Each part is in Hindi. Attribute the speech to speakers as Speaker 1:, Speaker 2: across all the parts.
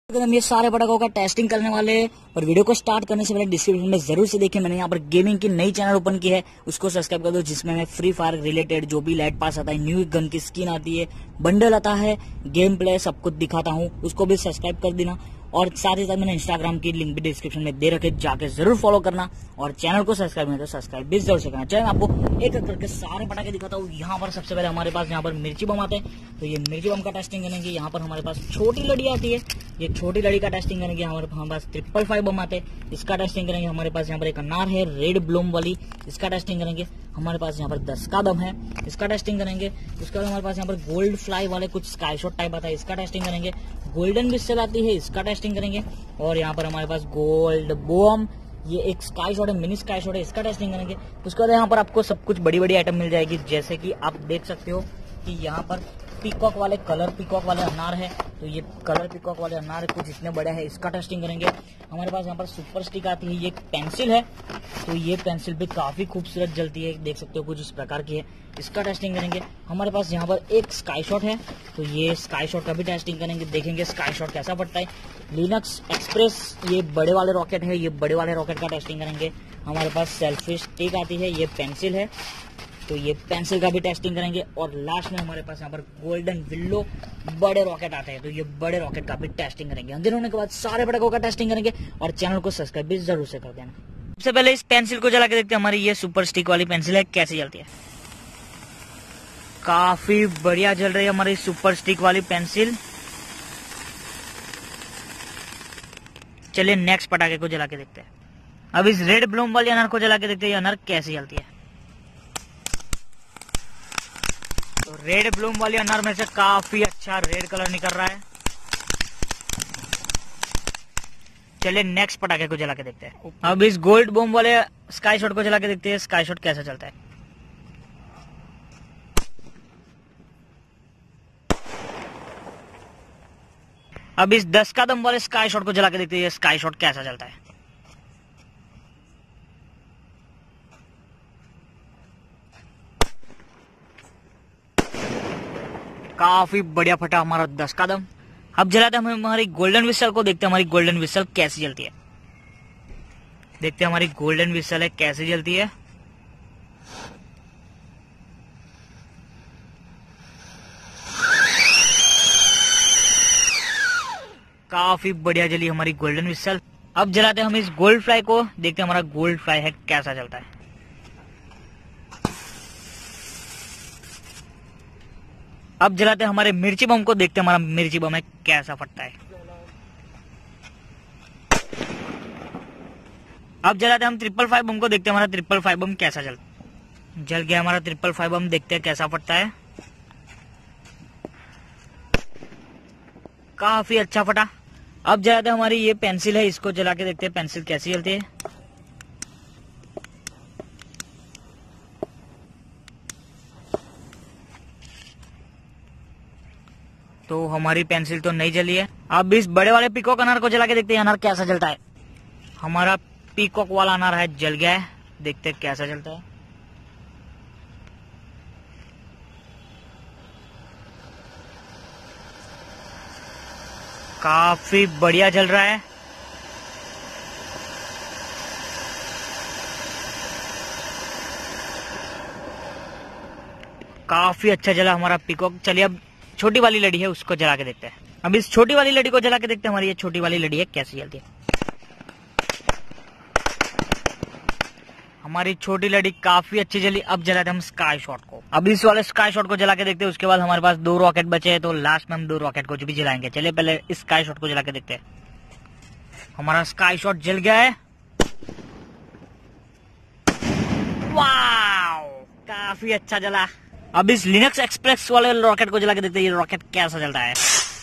Speaker 1: अगर हम ये सारे पटाखों का टेस्टिंग करने वाले हैं और वीडियो को स्टार्ट करने से पहले डिस्क्रिप्शन में जरूर से देखिए, मैंने यहाँ पर गेमिंग की नई चैनल ओपन की है, उसको सब्सक्राइब कर दो, जिसमें मैं फ्री फायर रिलेटेड जो भी लाइट पास आता है, न्यू गन की स्किन आती है, बंडल आता है, गेम प्ले सब कुछ दिखाता हूँ, उसको भी सब्सक्राइब कर देना। और साथ ही साथ मैंने इंस्टाग्राम की लिंक भी डिस्क्रिप्शन में दे रखे, जाके जरूर फॉलो करना और चैनल को सब्सक्राइब नहीं तो सब्सक्राइब भी जरूर से करना। चलिए मैं आपको एक एक करके सारे पटाखे दिखाता हूँ। यहाँ पर सबसे पहले हमारे पास यहाँ पर मिर्ची बम आते हैं, तो ये मिर्ची बम का टेस्टिंग करेंगे। यहाँ पर हमारे पास छोटी लड़ी आती है, ये छोटी लड़ी का टेस्टिंग करेंगे। हमारे पास 555 बम आते हैं, इसका टेस्टिंग करेंगे। हमारे पास यहाँ पर एक अनार है रेड ब्लूम वाली, इसका टेस्टिंग करेंगे। हमारे पास यहाँ पर 10 का दम है, इसका टेस्टिंग करेंगे। उसके बाद हमारे पास यहाँ पर गोल्ड फ्लाई वाले कुछ स्काई शॉट टाइप आता है, इसका टेस्टिंग करेंगे। गोल्डन विस्टल आती है, इसका टेस्टिंग करेंगे। और यहाँ पर हमारे पास गोल्ड बम, ये एक स्काई शॉट है, मिनी स्काई शॉट है, इसका टेस्टिंग करेंगे। उसके बाद यहाँ पर आपको सब कुछ बड़ी बड़ी आइटम मिल जाएगी, जैसे कि आप देख सकते हो कि यहाँ पर पीकॉक वाले कलर पीकॉक वाले अनार है, तो ये कलर पीकॉक वाले अनार कुछ इतने बड़े हैं, इसका टेस्टिंग करेंगे। हमारे पास यहाँ पर सुपर स्टिक आती है, ये एक पेंसिल है, तो ये पेंसिल भी काफी खूबसूरत जलती है, देख सकते हो कुछ इस प्रकार की है, इसका टेस्टिंग करेंगे। हमारे पास यहाँ पर एक स्काई शॉट है, तो ये स्काई शॉट का भी टेस्टिंग करेंगे, देखेंगे स्काई शॉट कैसा पड़ता है। लिनक्स एक्सप्रेस ये बड़े वाले रॉकेट है, ये बड़े वाले रॉकेट का टेस्टिंग करेंगे। हमारे पास सेल्फी स्टिक आती है, ये पेंसिल है, तो ये पेंसिल का भी टेस्टिंग करेंगे। और लास्ट में हमारे पास यहाँ पर गोल्डन विल्लो बड़े रॉकेट आते हैं, तो ये बड़े रॉकेट का भी टेस्टिंग करेंगे। अंदर होने के बाद सारे पटाखों का टेस्टिंग करेंगे और चैनल को सब्सक्राइब भी जरूर से कर देना। सबसे पहले इस पेंसिल को जला के देखते हैं, हमारी ये सुपर स्टिक वाली पेंसिल है, कैसे जलती है। काफी बढ़िया जल रही है हमारी सुपर स्टिक वाली पेंसिल। चलिए नेक्स्ट पटाखे को जला के देखते हैं। अब इस रेड ब्लूम वाली अनार को जला के देखते हैं, ये अनार कैसे जलती है। तो रेड ब्लूम वाली अनार में से काफी अच्छा रेड कलर निकल रहा है। चलिए नेक्स्ट पटाखे को जला के देखते हैं। अब इस गोल्ड बम वाले स्काई शॉट को जला के देखते हैं, स्काई शॉट कैसा चलता है। अब इस 10 का दम वाले स्काई शॉट को जला के देखते हैं, स्काई शॉट कैसा चलता है। काफी बढ़िया फटा हमारा 10 का दम। अब जलाते हैं हमारी गोल्डन विस्टल को, देखते हैं हमारी गोल्डन विस्टल कैसी जलती है। देखते हैं हमारी गोल्डन विस्टल है कैसे जलती है। काफी बढ़िया जली हमारी गोल्डन विस्टल। अब जलाते हैं हम इस गोल्ड फ्लाई को, देखते हैं हमारा गोल्ड फ्लाई है कैसा चलता है। अब जलाते हैं हमारे मिर्ची बम को, देखते हैं हमारा मिर्ची बम है कैसा फटता है। अब जलाते हैं हम 555 बम को, देखते हैं हमारा 555 बम कैसा जल गया हमारा 555 बम, देखते हैं कैसा फटता है। काफी अच्छा फटा। अब जलाते हैं हमारी ये पेंसिल है, इसको जला के देखते हैं पेंसिल कैसी जलती है। तो हमारी पेंसिल तो नहीं जली है। अब इस बड़े वाले पीकॉक अनार को जला के देखते हैं अनार कैसा जलता है। हमारा पीकॉक वाला अनार है जल गया है, देखते हैं कैसा जलता है। काफी बढ़िया जल रहा है। काफी अच्छा जला हमारा पीकॉक। चलिए अब छोटी वाली लड़ी है उसको जला के देखते हैं। अब इस छोटी वाली लड़ी को जला के देखते हैं हमारी ये छोटी वाली लड़ी है कैसी जलती है। हमारी छोटी लड़ी काफी अच्छी जली। अब जलाते हम स्काई शॉट को। अब इस वाले स्काई शॉट को जला के देखते हैं, उसके बाद हमारे पास 2 रॉकेट बचे हैं, तो लास्ट में हम 2 रॉकेट को भी जलाएंगे। चलिए पहले इस स्काई शॉट को जला के देखते हैं। हमारा स्काई शॉट जल गया है। वाव, काफी अच्छा जला। अब इस लिनक्स एक्सप्रेस वाले रॉकेट को जला के देखते हैं, ये रॉकेट कैसा चलता है।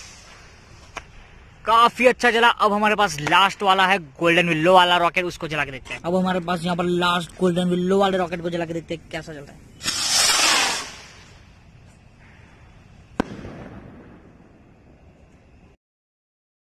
Speaker 1: काफी अच्छा जला। अब हमारे पास लास्ट वाला है गोल्डन विल्लो वाला रॉकेट, उसको जला के देखते हैं। अब हमारे पास यहाँ पर लास्ट गोल्डन विल्लो वाले रॉकेट को जला के देखते हैं कैसा चलता है।